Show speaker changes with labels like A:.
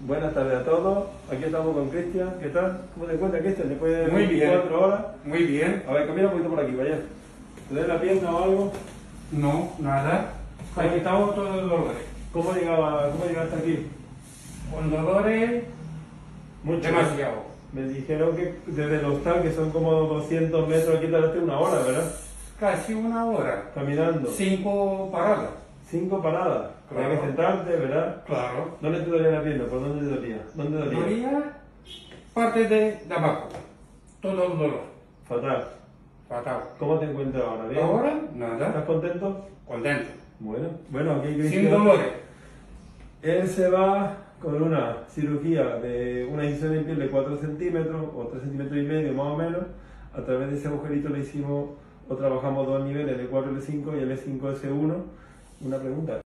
A: Buenas tardes a todos, aquí estamos con Cristian. ¿Qué tal? ¿Cómo te encuentras, Cristian? Después de
B: Muy bien.
A: 24 horas.
B: Muy bien.
A: A ver, camina un poquito por aquí, vaya. ¿Te duele la pierna o algo?
B: No, nada. Aquí estamos todos los dolores.
A: ¿Cómo llegaste aquí?
B: Con dolores,
A: Mucho.
B: demasiado.
A: Me dijeron que desde el hostal, que son como 200 metros, aquí tardaste una hora, ¿verdad?
B: Casi una hora.
A: Caminando.
B: 5 paradas.
A: 5 paradas.
B: Claro.
A: Había que sentarte, ¿verdad?
B: Claro.
A: ¿Dónde te dolía la pierna? ¿Por dónde te dolía? ¿Dónde dolía?
B: Dolía parte de abajo. Todo el dolor.
A: Fatal.
B: Fatal.
A: ¿Cómo te encuentras ahora? ¿Bien?
B: Ahora,
A: ¿Estás
B: nada.
A: contento?
B: Contento.
A: Bueno, aquí
B: Sin
A: Cristian.
B: dolores.
A: Él se va con una cirugía de una incisión en piel de 4 centímetros o 3 centímetros y medio más o menos. A través de ese agujerito le hicimos o trabajamos dos niveles, el E4 y el E5 y el E5 S1. Una pregunta.